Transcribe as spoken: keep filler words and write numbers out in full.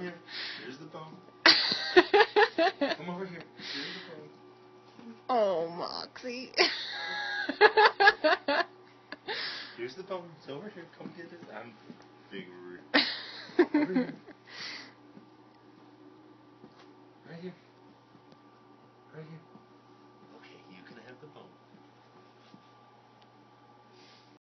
Come here. Here's the bone. Come over here. Here's the bone. Oh, Moxie. Here's the bone. It's over here. Come get it. I'm bigger. Over here. Right here. Right here. Okay, you can have the bone.